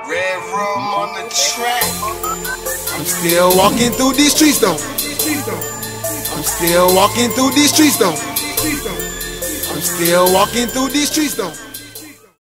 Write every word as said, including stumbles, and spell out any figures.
Red rum on the track. I'm still walking through these streets though. I'm still walking through these streets though. I'm still walking through these streets though.